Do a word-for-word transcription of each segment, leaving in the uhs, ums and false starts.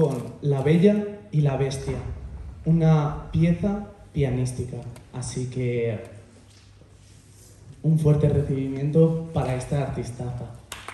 con La Bella y la Bestia, una pieza pianística. Así que un fuerte recibimiento para esta artistaza.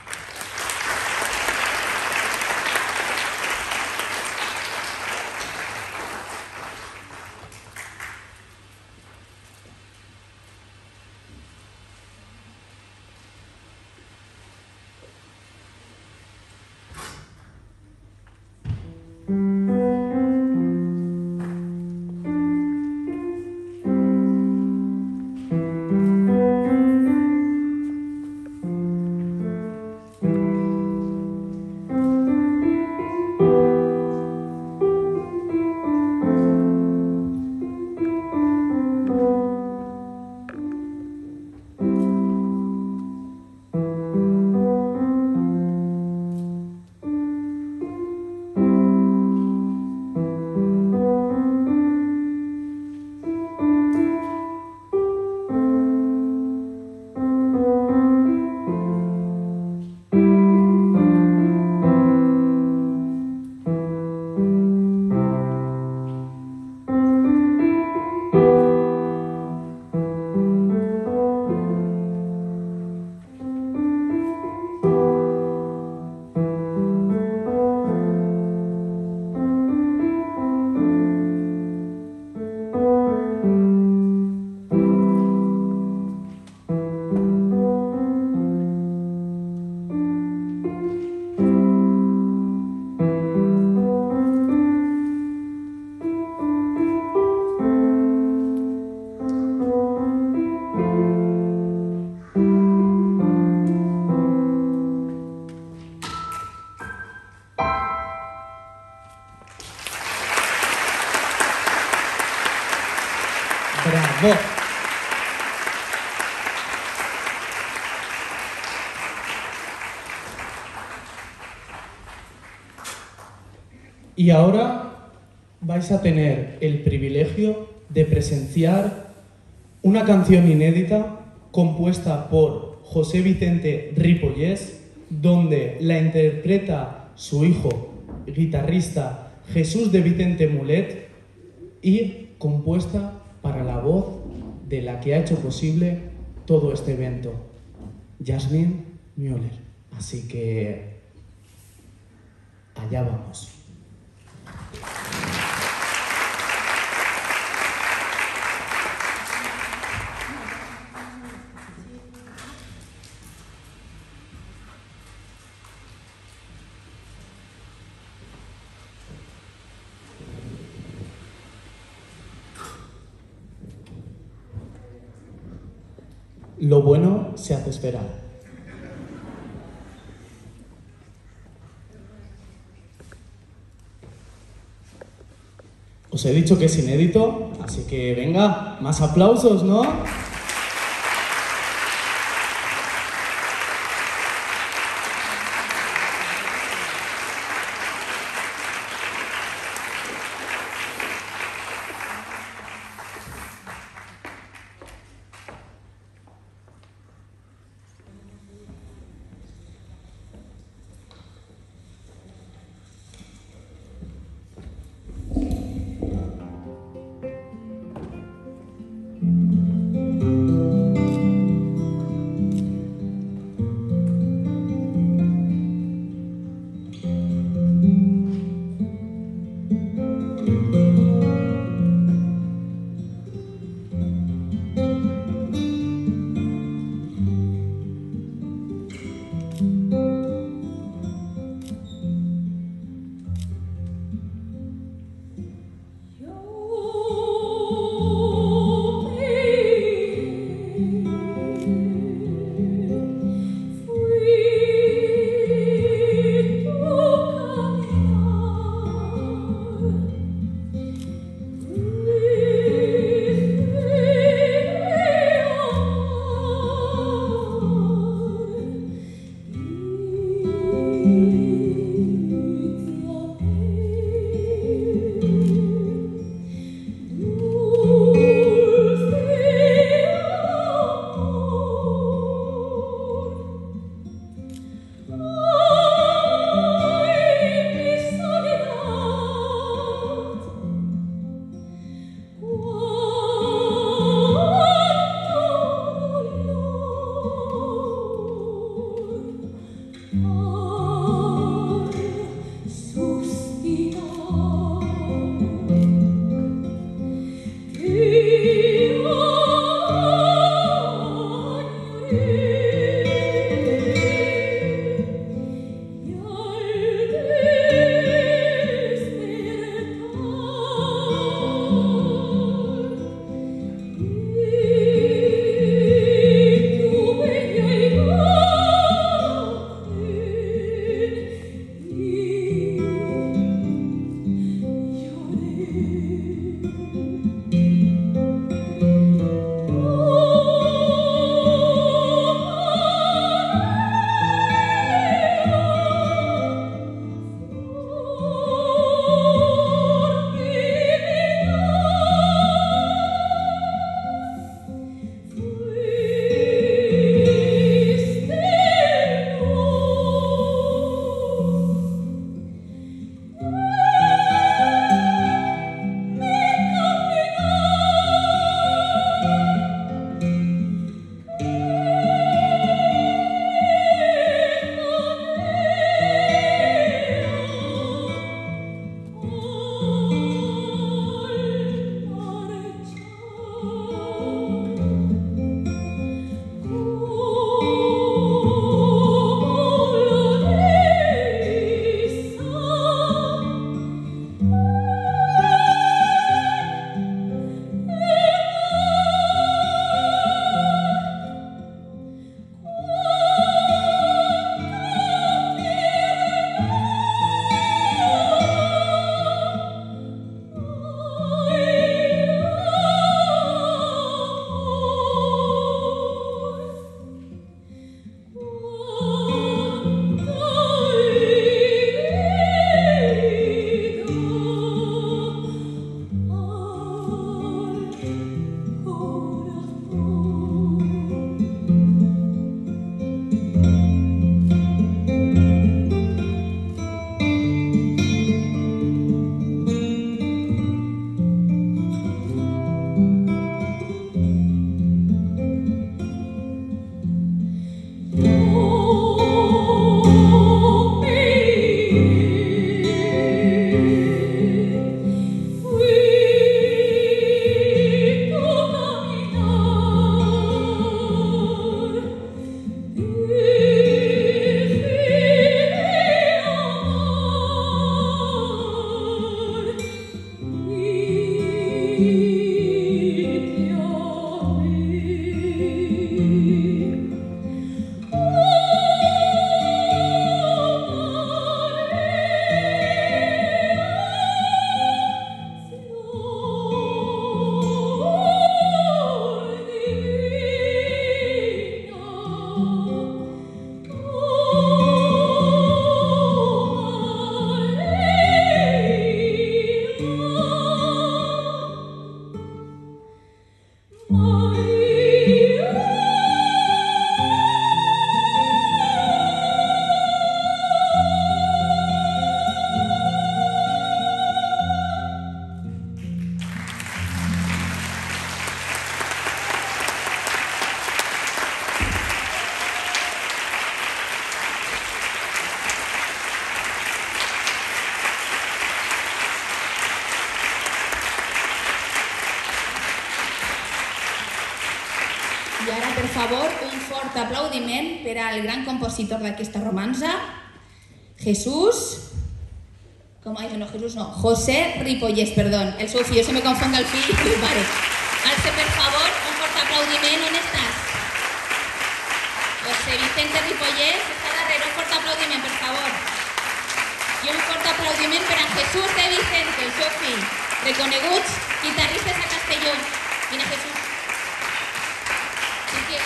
¡Bravo! Y ahora vais a tener el privilegio de presenciar una canción inédita compuesta por José Vicente Ripollés, donde la interpreta su hijo, guitarrista Jesús de Vicente Mulet, y compuesta para la voz de la que ha hecho posible todo este evento, Jasmine Müller. Así que allá vamos. Lo bueno se hace esperar. Os he dicho que es inédito, así que venga, más aplausos, ¿no? favor, un fort aplaudiment per al gran compositor d'aquesta romança, Jesús... Com, ai, no, Jesús no, José Ripollés, perdón. El seu fill, se me confonga el fill i el pare. Alce, per favor, un fort aplaudiment. On estàs? José Vicente Ripollés està darrere. Un fort aplaudiment, per favor. I un fort aplaudiment per a Jesús de Vicente, el seu fill. Reconeguts guitarristes a Castelló. Vine, Jesús. Sí,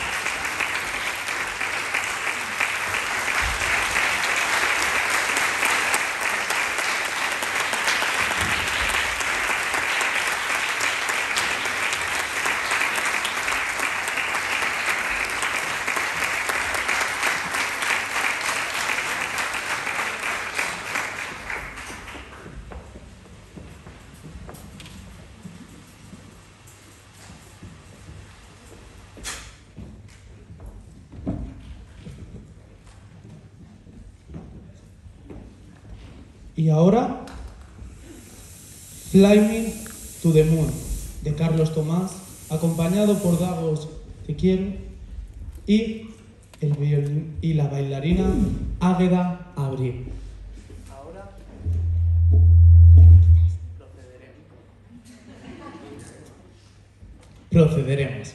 Y ahora, Fly Me to the Moon, de Carlos Tomás, acompañado por Dagos Te Quiero y, el violín, y la bailarina Águeda Abril. Ahora procederemos. Procederemos.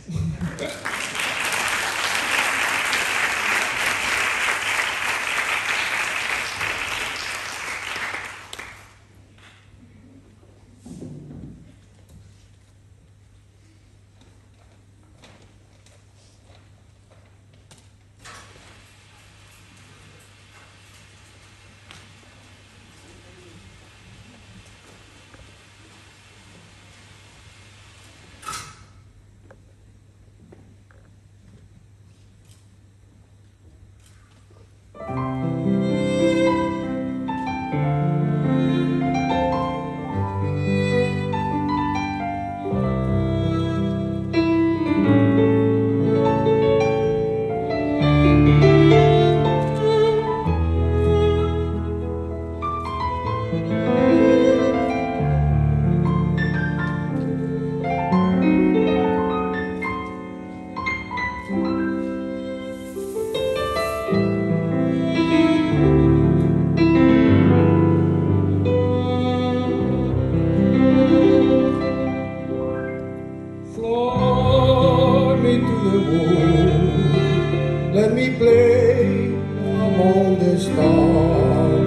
Let me play among the stars.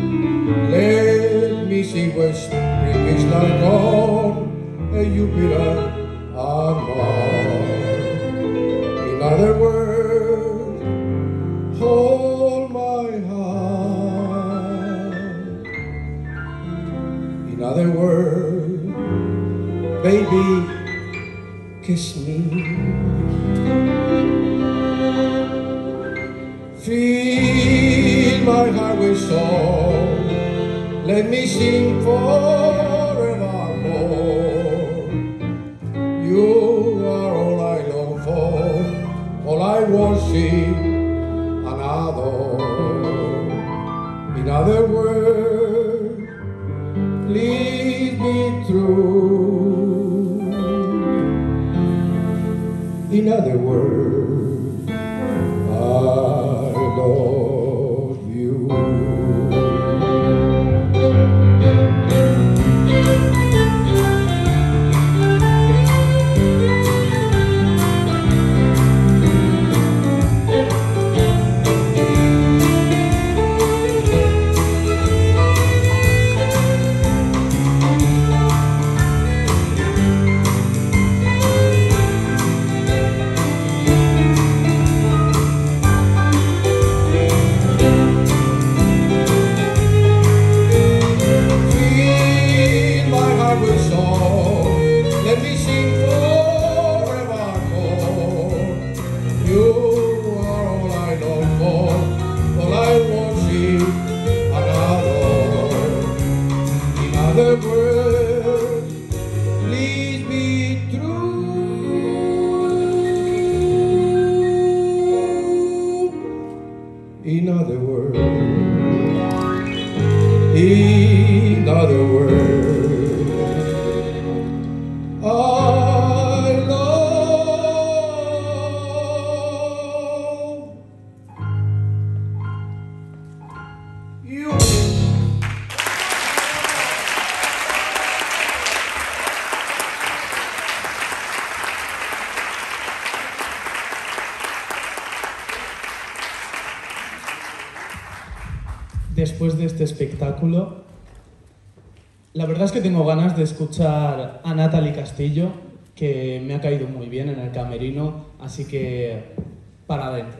Let me see where spring is like on a Jupiter and Mars. In other words, hold my hand. In other words, baby, kiss me. Fill my heart with song, let me sing forevermore. You are all I long for, all I worship and adore. In other words, lead me through. In other words, I love you. The word leads me through. In other words, in other words, I love después de este espectáculo, la verdad es que tengo ganas de escuchar a Natalie Castillo, que me ha caído muy bien en el camerino, así que para adentro.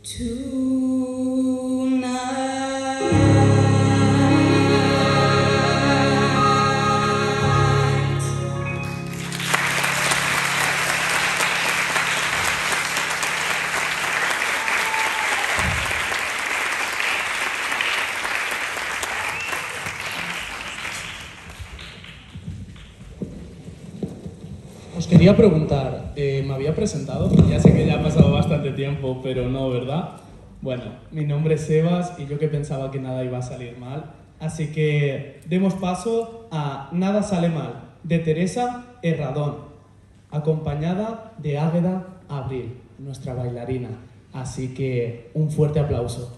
Os quería preguntar, eh, ¿me había presentado? Ya sé que ya ha pasado bastante tiempo, pero no, ¿verdad? Bueno, mi nombre es Sebas y yo que pensaba que nada iba a salir mal. Así que demos paso a Nada sale mal, de Teresa Herradón, acompañada de Águeda Abril, nuestra bailarina. Así que un fuerte aplauso.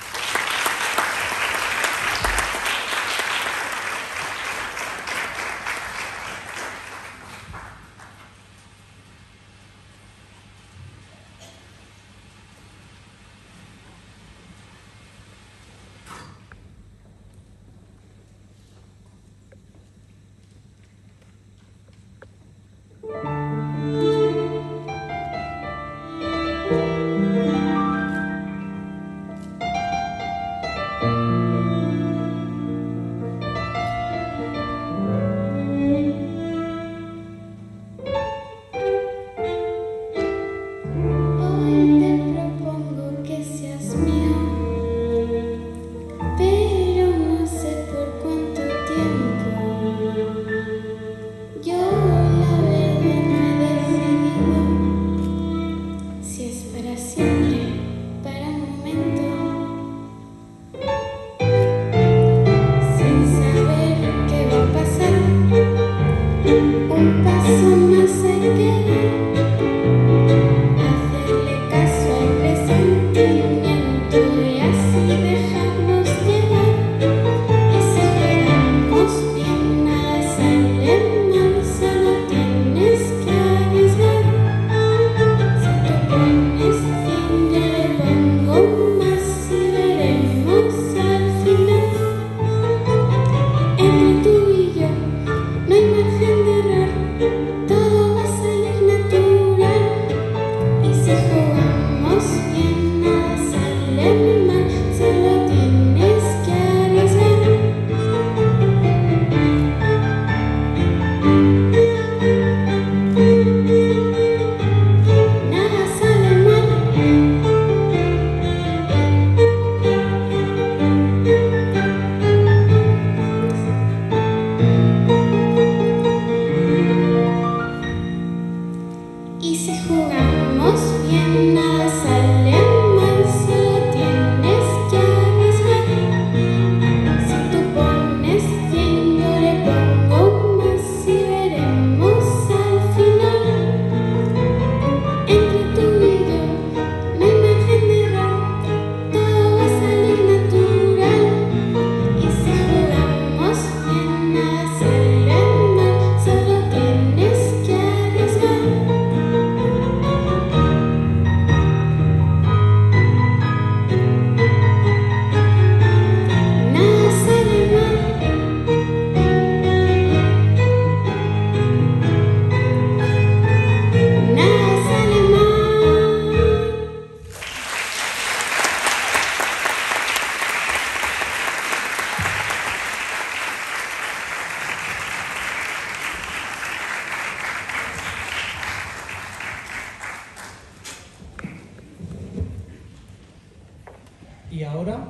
Y ahora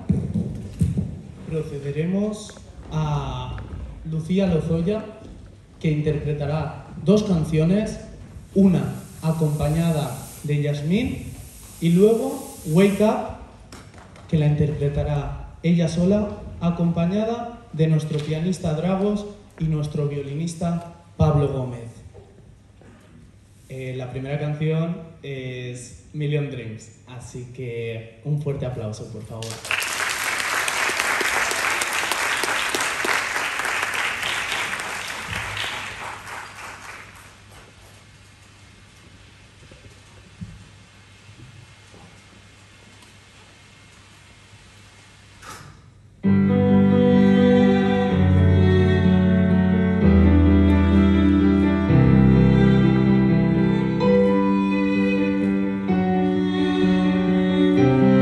procederemos a Lucía Lozoya, que interpretará dos canciones, una acompañada de Yasmín y luego Wake Up, que la interpretará ella sola, acompañada de nuestro pianista Dragos y nuestro violinista Pablo Gómez. Eh, la primera canción es Million Dreams, así que un fuerte aplauso, por favor. Thank you.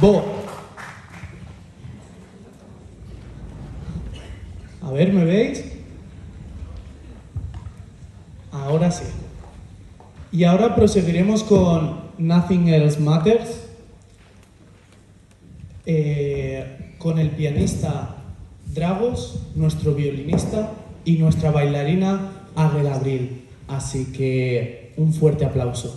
Bo. A ver, ¿me veis? Ahora sí. Y ahora proseguiremos con Nothing Else Matters, eh, con el pianista Dragos, nuestro violinista y nuestra bailarina Águeda Abril. Así que un fuerte aplauso.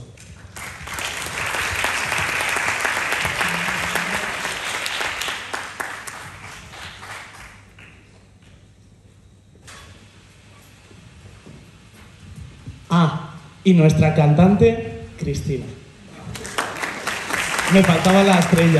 Ah, y nuestra cantante, Cristina. Me faltaba la estrella.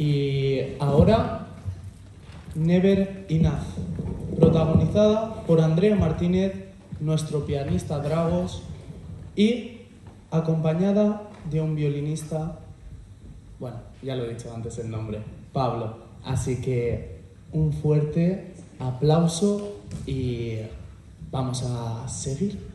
Y ahora, Never Enough, protagonizada por Andrea Martínez, nuestro pianista Dragos, y acompañada de un violinista, bueno, ya lo he dicho antes el nombre, Pablo. Así que un fuerte aplauso y vamos a seguir.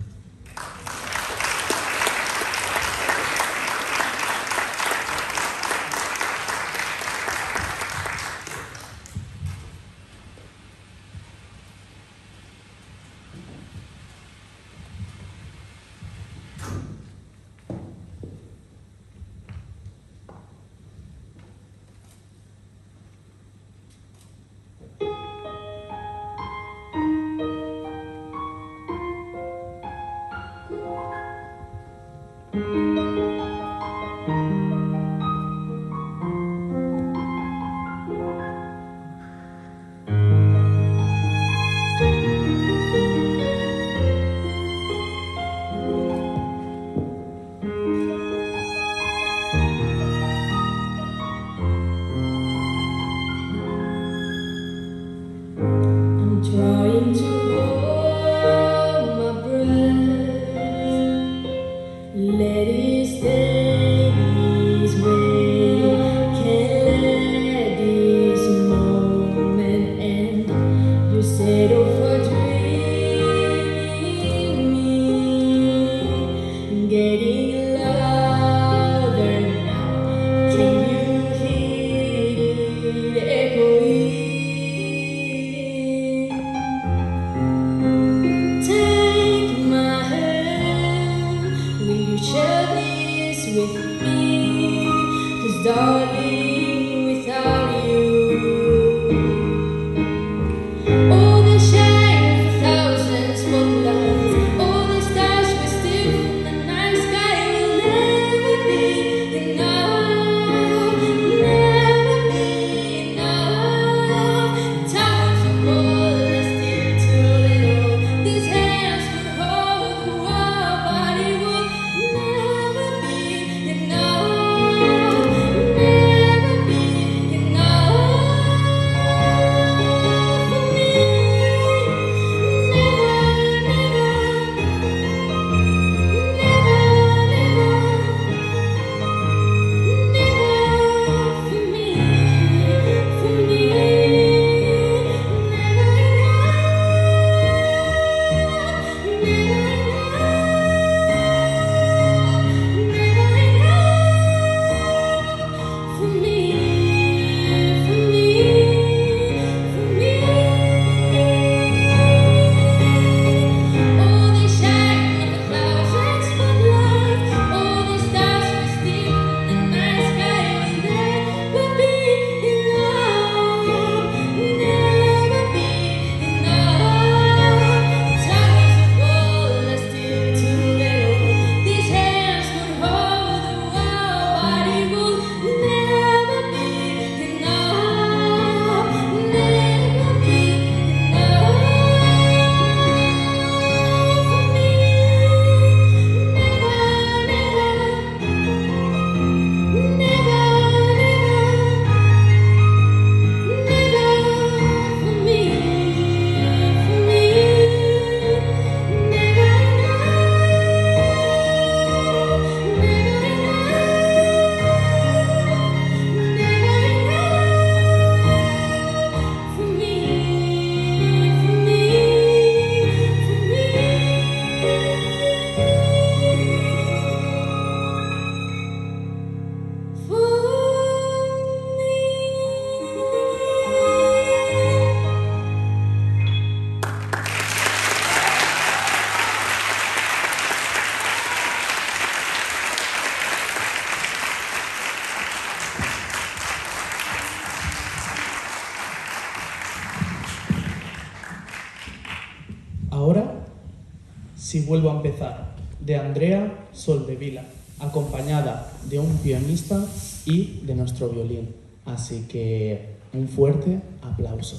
Si vuelvo a empezar, de Andrea Soldevila, acompañada de un pianista y de nuestro violín. Así que un fuerte aplauso.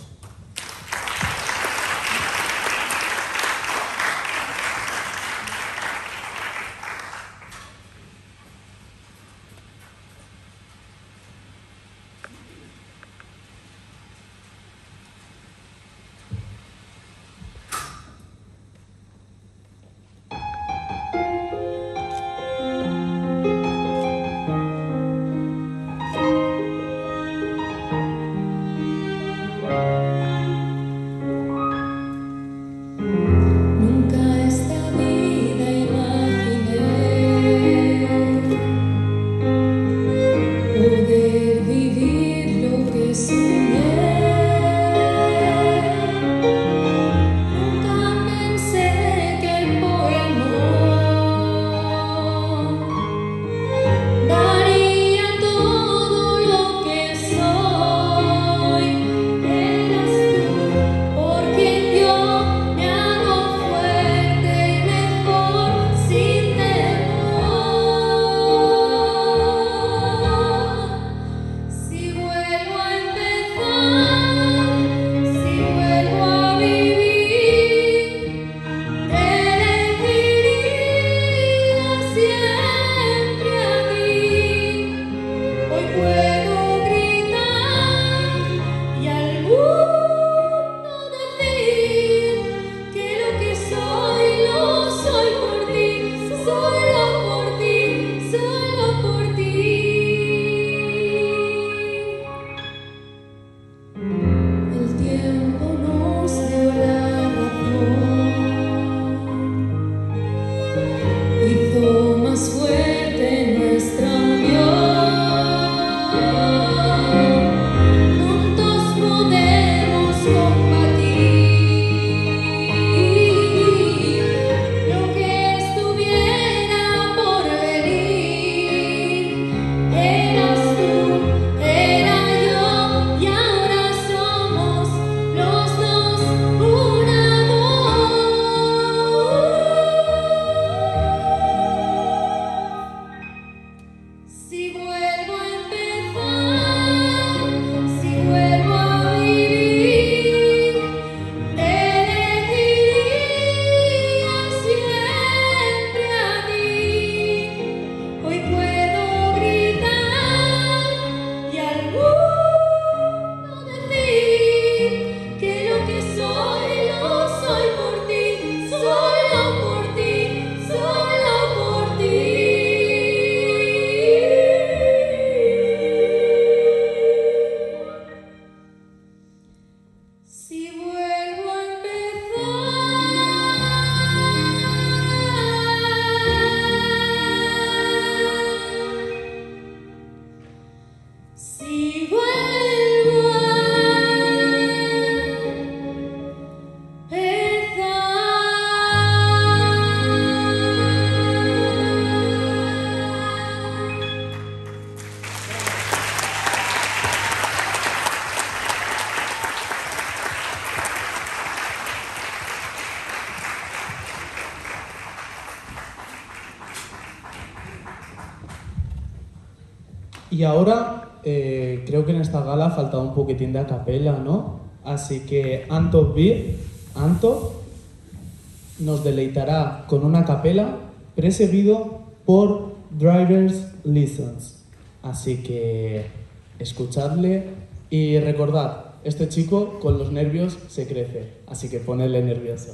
Y ahora eh, creo que en esta gala ha faltado un poquitín de acapella, ¿no? Así que Anto B, Anto, nos deleitará con una acapella preseguido por Driver's License. Así que escuchadle y recordad, este chico con los nervios se crece, así que ponedle nervioso.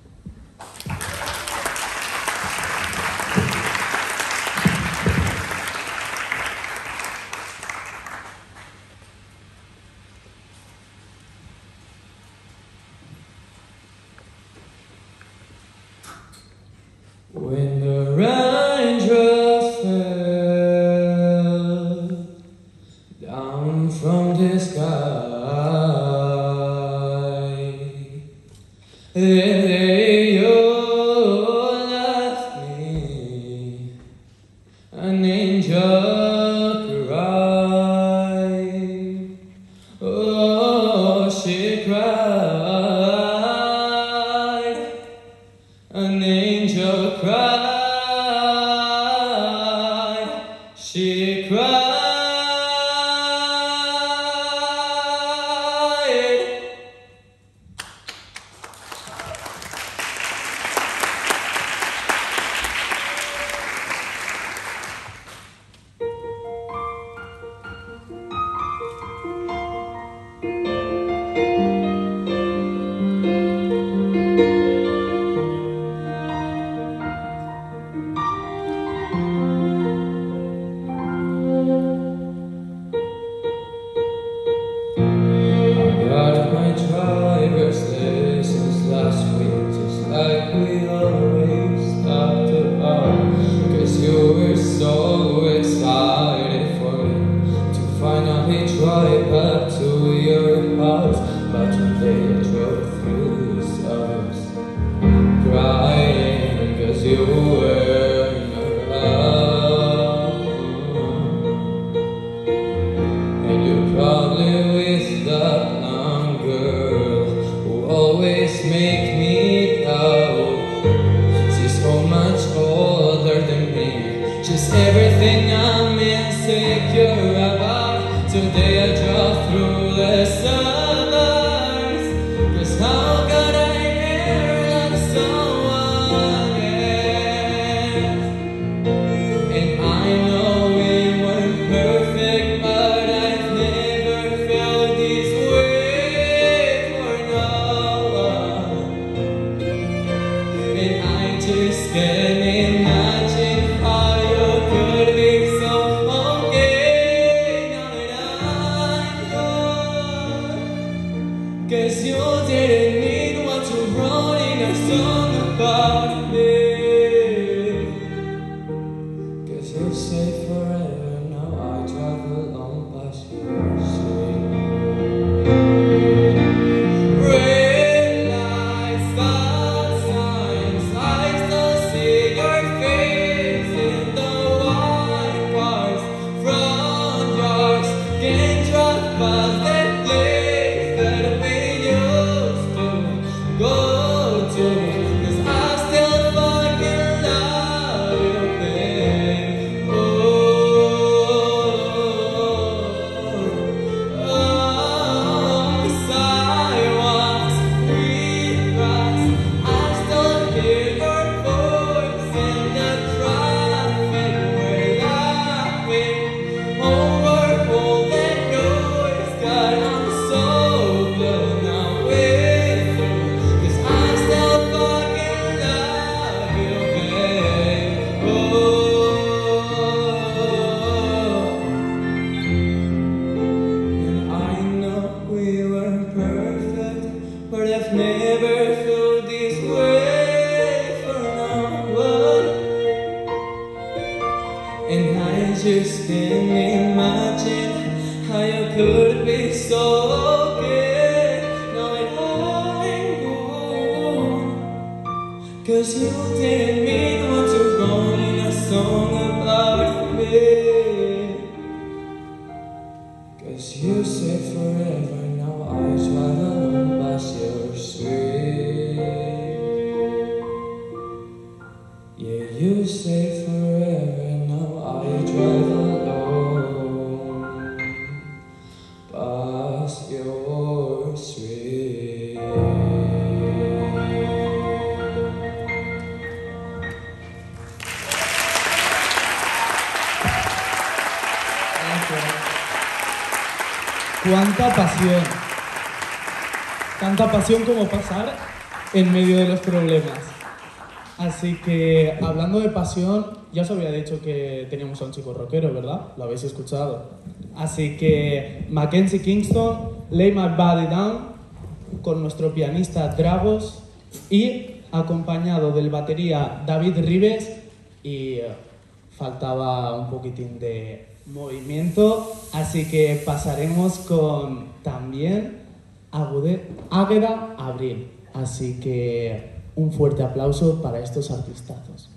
When the raindrops fell down from the sky, they all left me an angel cried. Oh, she cried. An angel cried, she cried. Driver's license last week, just like we always talked about. Cause you were so excited for me to finally drive back to your house. But today I drove through the suburbs crying cause you weren't around. And you're probably with that girl who always make me proud. She's so much older than me. She's everything I'm insecure about. Today I drove through the suburbs. Cause how could I ever love someone else? And I know we weren't perfect, but I've never felt this way. Just can't imagine how you could be so okay now that I'm gone. Cause you didn't mean what you wrote in a song about me. Cause you say forever, now I drive alone past your street. I've never felt this way for no one. And I just can't imagine how you could be so okay now that I'm gone. Cause you didn't mean what you wrote in a song about me. Cause you said forever, now I try to run past your street. Yeah, you say forever, now I drive alone. cuánta pasión. Tanta pasión como pasar en medio de los problemas. Así que, hablando de pasión, ya os había dicho que teníamos a un chico rockero, ¿verdad? Lo habéis escuchado. Así que, Mackenzie Kingston, Lay My Body Down, con nuestro pianista Dragos y acompañado del batería David Rives, y eh, faltaba un poquitín de movimiento, así que pasaremos con también Águeda Abril. Así que un fuerte aplauso para estos artistazos.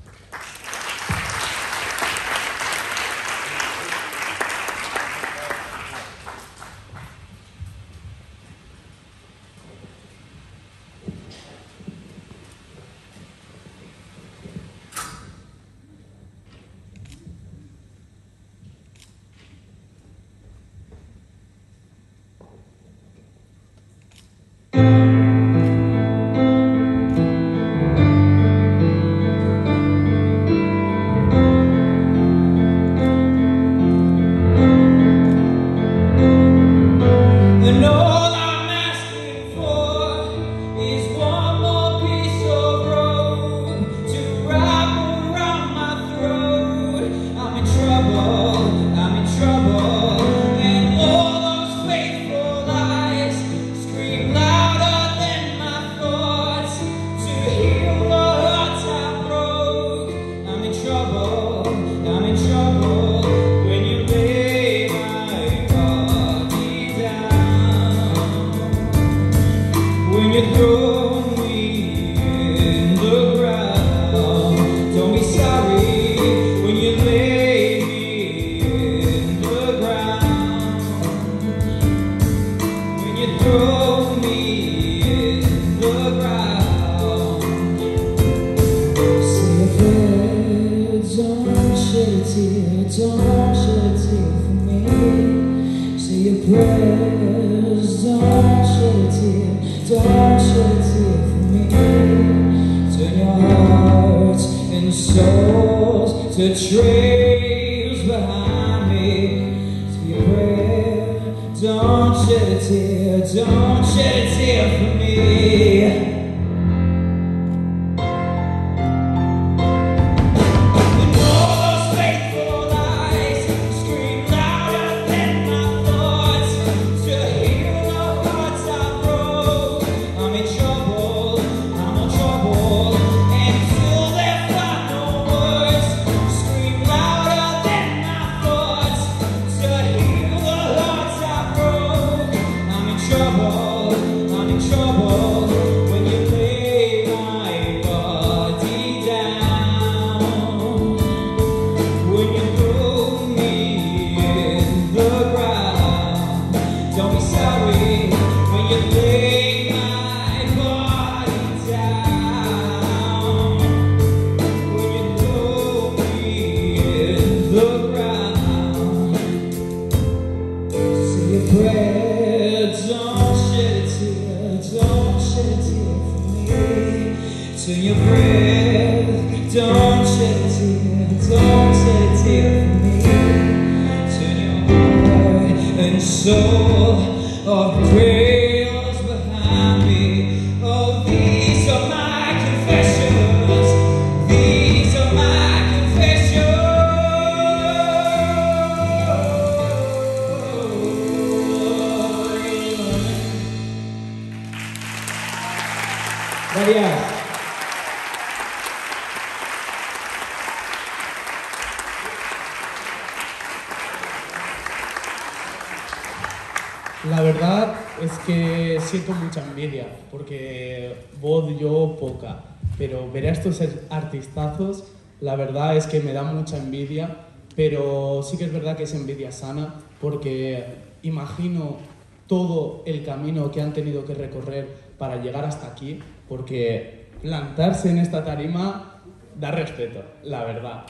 La verdad es que siento mucha envidia, porque voz yo poca, pero ver a estos artistazos, la verdad es que me da mucha envidia, pero sí que es verdad que es envidia sana, porque imagino todo el camino que han tenido que recorrer para llegar hasta aquí, porque plantarse en esta tarima da respeto, la verdad.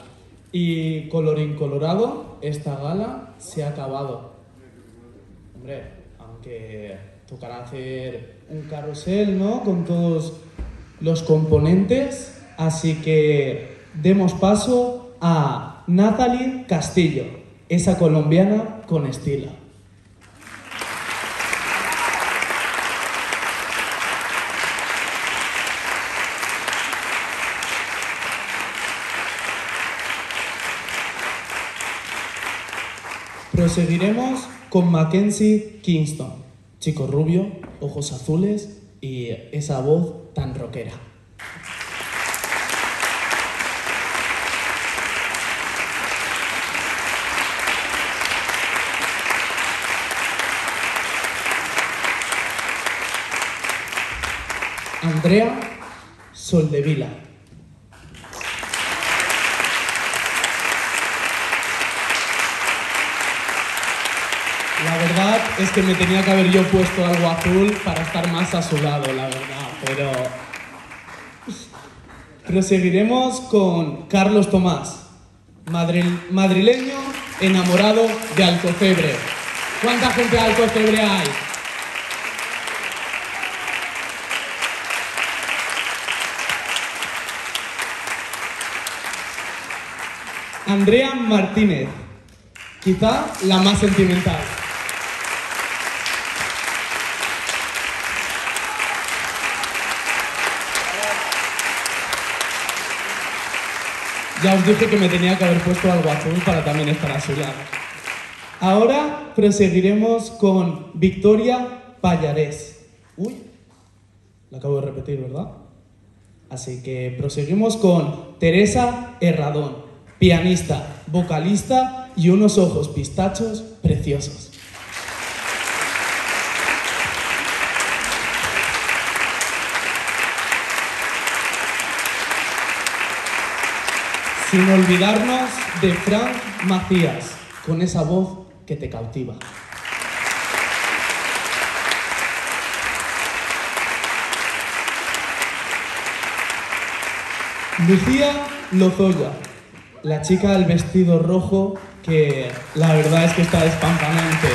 Y colorín colorado, esta gala se ha acabado. Hombre, aunque tocará hacer un carrusel, ¿no?, con todos los componentes, así que demos paso a Nathalie Castillo, esa colombiana con estilo. Proseguiremos con Mackenzie Kingston, chico rubio, ojos azules y esa voz tan rockera. Andrea Soldevila. La verdad es que me tenía que haber yo puesto algo azul para estar más a su lado, la verdad, pero... Proseguiremos con Carlos Tomás, madril- madrileño enamorado de Alcocebre. ¿Cuánta gente de Alcocebre hay? Andrea Martínez, quizá la más sentimental. Ya os dije que me tenía que haber puesto algo azul para también estar a su lado. Ahora proseguiremos con Victoria Pallarés. Uy, la acabo de repetir, ¿verdad? Así que proseguimos con Teresa Herradón, pianista, vocalista y unos ojos pistachos preciosos. Sin olvidarnos de Frank Macías, con esa voz que te cautiva. Lucía Lozoya, la chica del vestido rojo que la verdad es que está despampanante.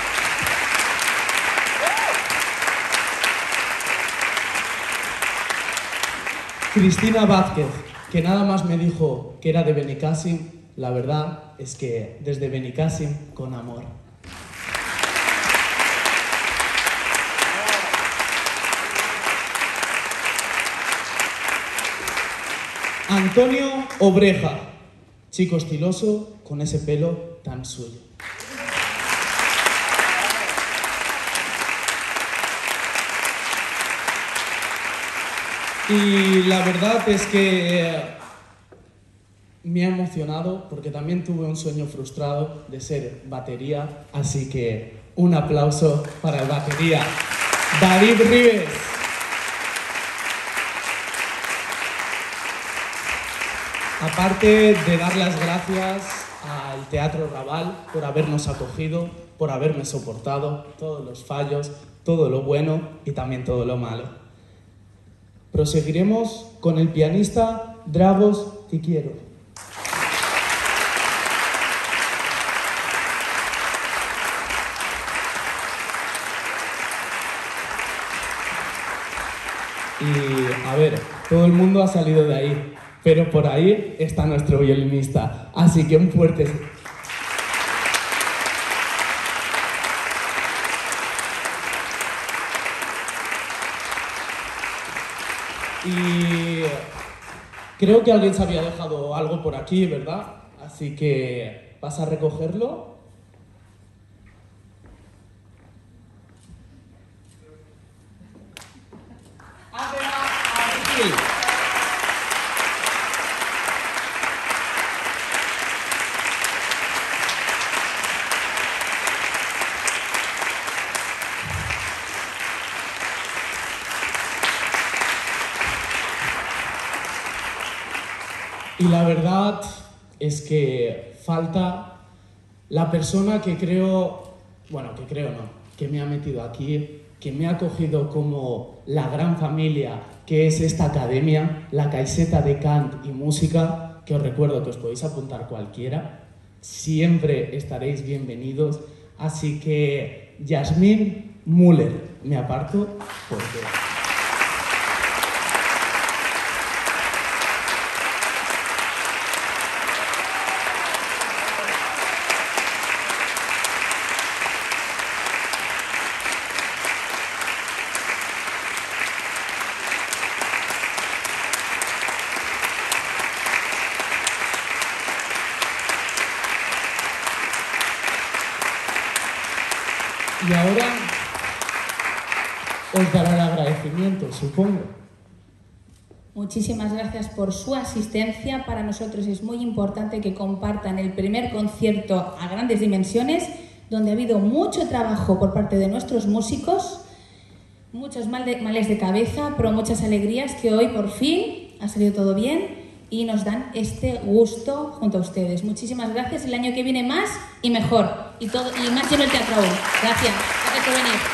Cristina Vázquez, que nada más me dijo que era de Benicàssim, la verdad es que desde Benicàssim con amor. Antonio Obreja, chico estiloso con ese pelo tan suyo. Y la verdad es que me ha emocionado porque también tuve un sueño frustrado de ser batería, así que un aplauso para el batería, David Rives. Aparte de dar las gracias al Teatro Raval por habernos acogido, por haberme soportado todos los fallos, todo lo bueno y también todo lo malo. Proseguiremos con el pianista Dragos Tiquiero. Y a ver, todo el mundo ha salido de ahí, pero por ahí está nuestro violinista, así que un fuerte... Y creo que alguien se había dejado algo por aquí, ¿verdad? Así que, ¿vas a recogerlo? Abril. Y la verdad es que falta la persona que creo, bueno, que creo no, que me ha metido aquí, que me ha acogido como la gran familia que es esta academia, la Caiseta de Cant y Música, que os recuerdo que os podéis apuntar cualquiera, siempre estaréis bienvenidos, así que Yasmín Müller, me aparto porque... ahora os dará el agradecimiento, supongo. Muchísimas gracias por su asistencia. Para nosotros es muy importante que compartan el primer concierto a grandes dimensiones, donde ha habido mucho trabajo por parte de nuestros músicos, muchos mal de, males de cabeza, pero muchas alegrías, que hoy por fin ha salido todo bien y nos dan este gusto junto a ustedes. Muchísimas gracias. El año que viene más y mejor. Y, todo, y más lleno el teatro aún. Gracias. Gracias por venir.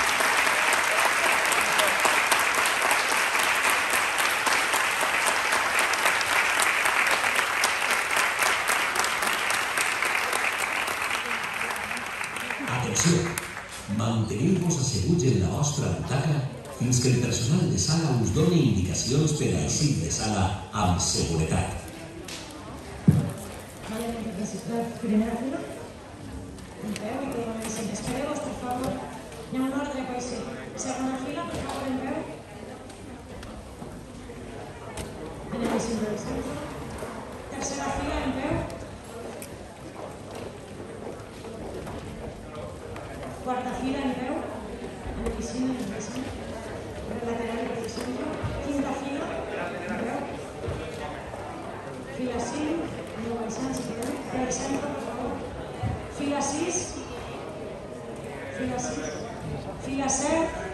Atenció! Manteniu-vos asseguts en la vostra butaca fins que el personal de sala us doni indicacions per a eixir de sala amb seguretat. Primera fila. En peu y permanecen. Esperemos, por favor. En un orden, pues sí. Segunda fila, por favor, en peu. En el visito del centro. Tercera fila, en peu. Cuarta fila, en peu. En el visito, en el visito. En el lateral del centro. Quinta fila, en peu. Fila cinco. En el centro, en el centro, por favor. Fila seis. Fila seis. Fila seis.